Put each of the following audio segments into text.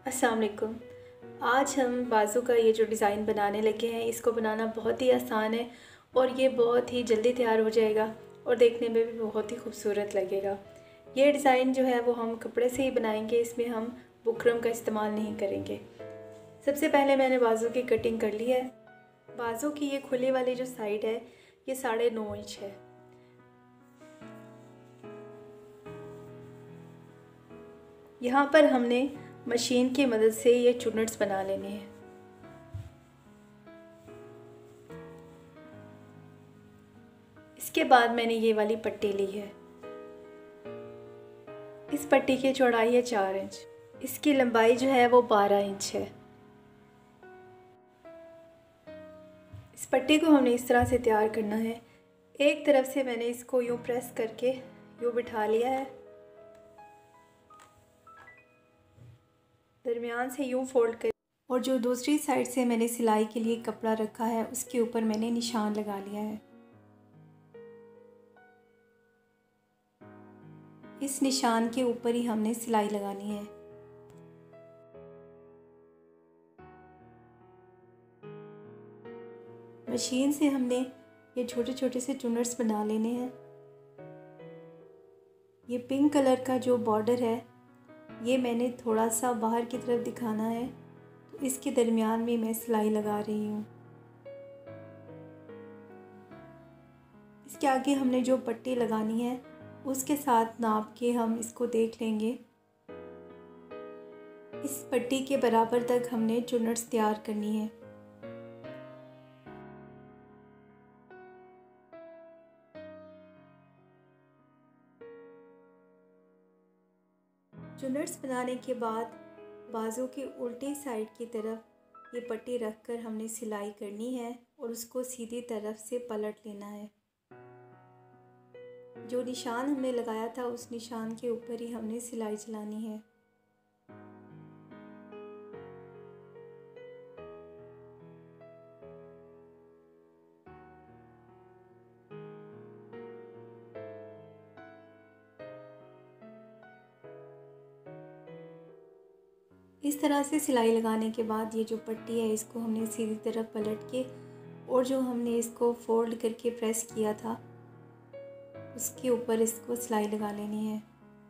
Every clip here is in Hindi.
अस्सलाम वालेकुम। आज हम बाजू का ये जो डिज़ाइन बनाने लगे हैं, इसको बनाना बहुत ही आसान है और ये बहुत ही जल्दी तैयार हो जाएगा और देखने में भी बहुत ही खूबसूरत लगेगा। ये डिज़ाइन जो है वो हम कपड़े से ही बनाएंगे, इसमें हम बुकरम का इस्तेमाल नहीं करेंगे। सबसे पहले मैंने बाजू की कटिंग कर ली है। बाजू की ये खुले वाली जो साइड है ये 9.5 इंच है। यहाँ पर हमने मशीन की मदद से ये चुनट्स बना लेने हैं। इसके बाद मैंने ये वाली पट्टी ली है। इस पट्टी की चौड़ाई है 4 इंच। इसकी लंबाई जो है वो 12 इंच है। इस पट्टी को हमने इस तरह से तैयार करना है। एक तरफ से मैंने इसको यूँ प्रेस करके यूँ बिठा लिया है, दरमियान से यूँ फोल्ड कर, और जो दूसरी साइड से मैंने सिलाई के लिए कपड़ा रखा है उसके ऊपर मैंने निशान लगा लिया है। इस निशान के ऊपर ही हमने सिलाई लगानी है। मशीन से हमने ये छोटे छोटे से चुनट्स बना लेने हैं। ये पिंक कलर का जो बॉर्डर है ये मैंने थोड़ा सा बाहर की तरफ दिखाना है, तो इसके दरमियान में मैं सिलाई लगा रही हूँ। इसके आगे हमने जो पट्टी लगानी है उसके साथ नाप के हम इसको देख लेंगे। इस पट्टी के बराबर तक हमने चुनट्स तैयार करनी है। चुनट्स बनाने के बाद बाजू की उल्टी साइड की तरफ ये पट्टी रखकर हमने सिलाई करनी है और उसको सीधी तरफ से पलट लेना है। जो निशान हमने लगाया था उस निशान के ऊपर ही हमने सिलाई चलानी है। इस तरह से सिलाई लगाने के बाद ये जो पट्टी है इसको हमने सीधी तरफ पलट के और जो हमने इसको फोल्ड करके प्रेस किया था उसके ऊपर इसको सिलाई लगा लेनी है।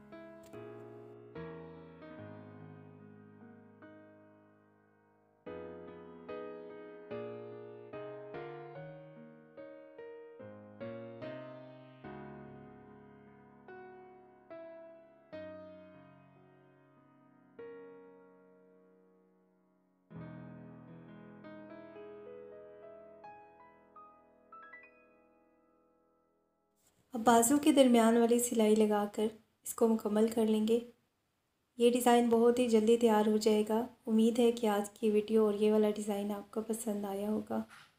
अब बाजू के दरमियान वाली सिलाई लगाकर इसको मुकम्मल कर लेंगे। ये डिज़ाइन बहुत ही जल्दी तैयार हो जाएगा। उम्मीद है कि आज की वीडियो और ये वाला डिज़ाइन आपको पसंद आया होगा।